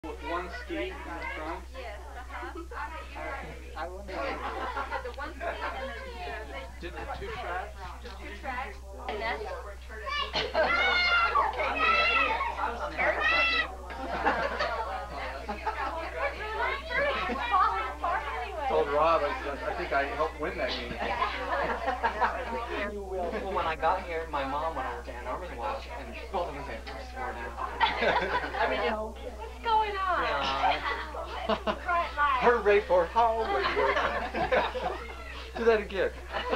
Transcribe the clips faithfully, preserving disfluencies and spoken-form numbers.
With one ski in the front? Yes, uh-huh. I wonder. The one ski and the, Did the two tracks? two tracks. And that's Told Rob, I, said, I think I helped win that game. You will. Well, when I got here, my mom went over to Ann Arbor to watch, and both of us had swore down. I mean, you know. What's going on? Yeah. Right, live. Hooray for Howard. Do that again.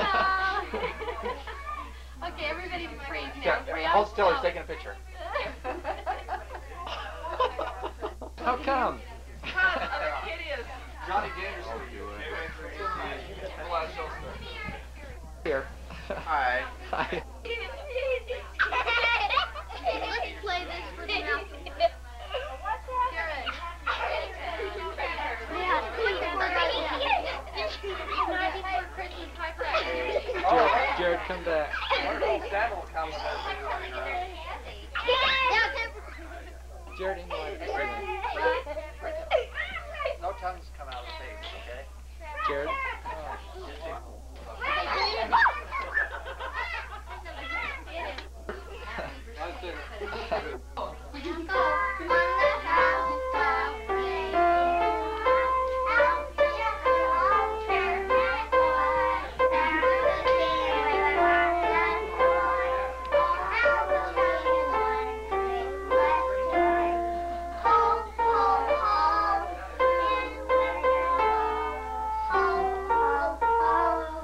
Okay, everybody freeze now. Yeah, Free hold up. still, he's taking a picture. How come? Hideous. Johnny Gators. Here. Hi. Hi. Let's play this for now. What's that? Jared, Jared, come back. Jared, in No tongues come out of the face, okay? Jared. Oh,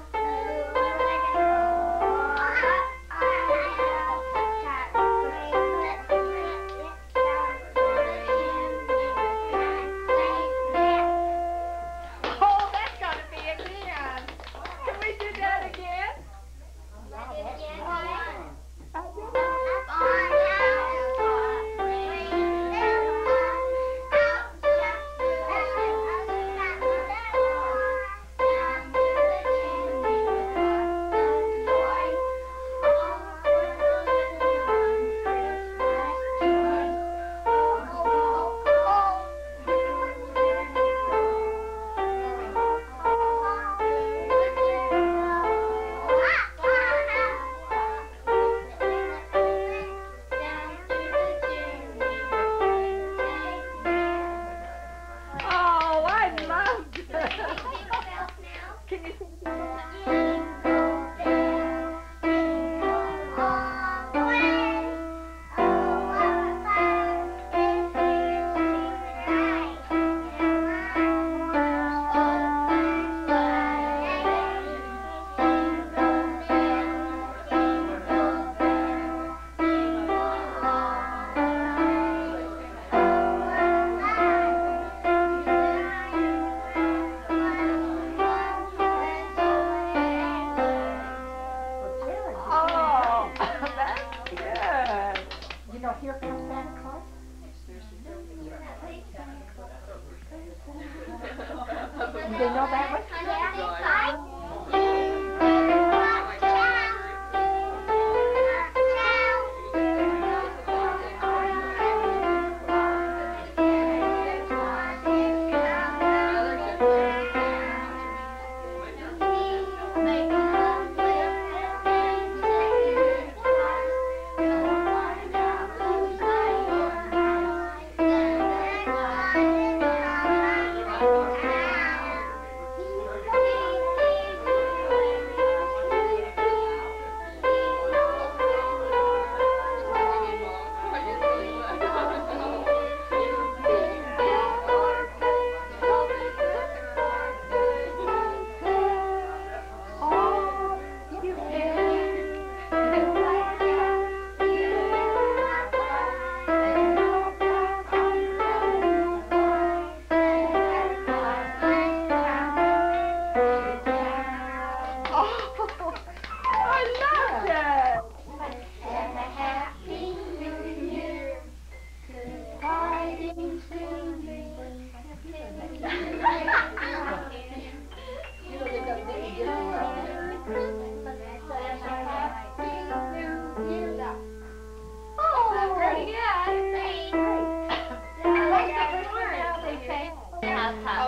bathtub.